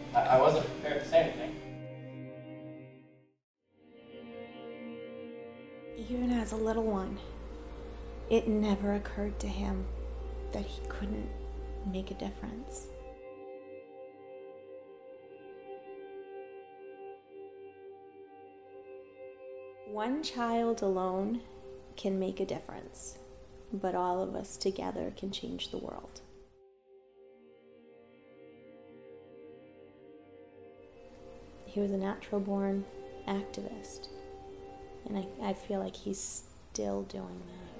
I wasn't prepared to say anything. Even as a little one, it never occurred to him that he couldn't make a difference. One child alone can make a difference, but all of us together can change the world. He was a natural-born activist, and I feel like he's still doing that.